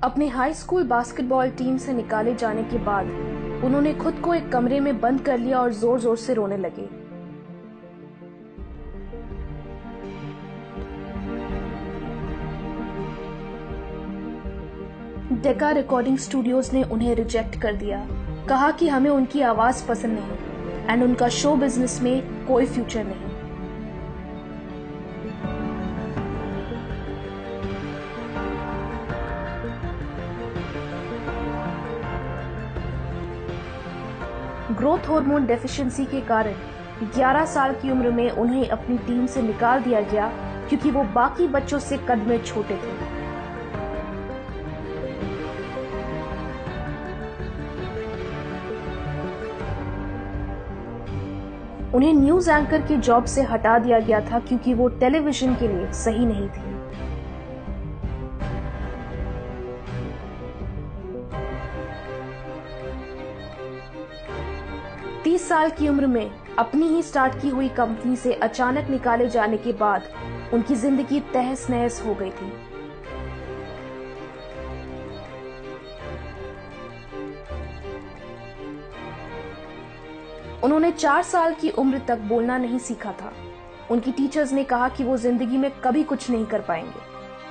अपने high school basketball team से निकाले जाने के बाद उन्होंने खुद को एक कमरे में बंद कर लिया और जोर जोर से रोने लगे। डेका रिकॉर्डिंग स्टूडियोज ने उन्हें रिजेक्ट कर दिया, कहा कि हमें उनकी आवाज पसंद नहीं एंड उनका शो बिजनेस में कोई फ्यूचर नहीं। ग्रोथ हार्मोन डेफिशिएंसी के कारण 11 साल की उम्र में उन्हें अपनी टीम से निकाल दिया गया क्योंकि वो बाकी बच्चों से कद में छोटे थे। उन्हें न्यूज एंकर की जॉब से हटा दिया गया था क्योंककि वो टेलीविजन के लिए सही नहीं थी। तीस साल की उम्र में अपनी ही स्टार्ट की हुई कंपनी से अचानक निकाले जाने के बाद उनकी जिंदगी तहस नहस हो गई थी। उन्होंने 4 साल की उम्र तक बोलना नहीं सीखा था। उनकी टीचर्स ने कहा कि वो जिंदगी में कभी कुछ नहीं कर पाएंगे।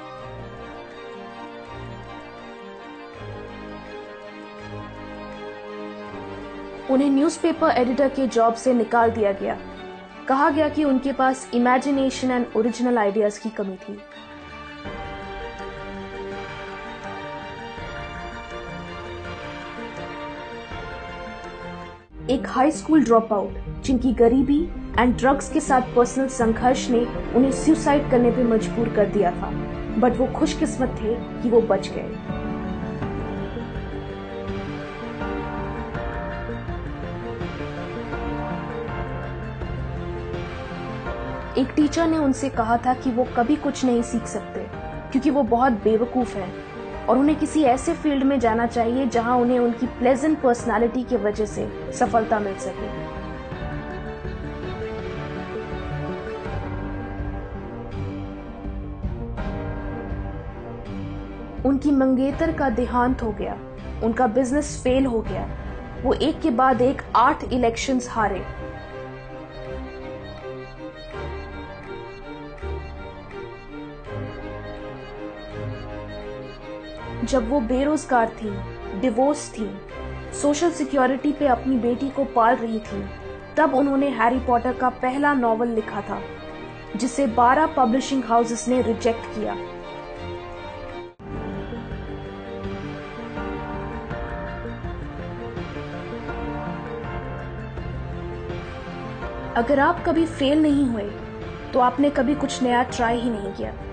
उन्हें न्यूज़पेपर एडिटर के जॉब से निकाल दिया गया। कहा गया कि उनके पास इमेजिनेशन एंड ओरिजिनल आइडियाज की कमी थी। एक हाई स्कूल ड्रॉप आउट जिनकी गरीबी एंड ड्रग्स के साथ पर्सनल संघर्ष ने उन्हें सुसाइड करने पे मजबूर कर दिया था, बट वो खुशकिस्मत थे कि वो बच गए। एक टीचर ने उनसे कहा था कि वो कभी कुछ नहीं सीख सकते क्योंकि वो बहुत बेवकूफ हैं और उन्हें किसी ऐसे फील्ड में जाना चाहिए जहां उन्हें उनकी प्लेजेंट पर्सनालिटी की वजह से सफलता मिल सके। उनकी मंगेतर का देहांत हो गया, उनका बिजनेस फेल हो गया, वो एक के बाद एक 8 इलेक्शंस हारे। जब वो बेरोजगार थी, डिवोर्स थी, सोशल सिक्योरिटी पे अपनी बेटी को पाल रही थी, तब उन्होंने हैरी पॉटर का पहला नॉवल लिखा था जिसे 12 पब्लिशिंग हाउसेस ने रिजेक्ट किया। अगर आप कभी फेल नहीं हुए तो आपने कभी कुछ नया ट्राई ही नहीं किया।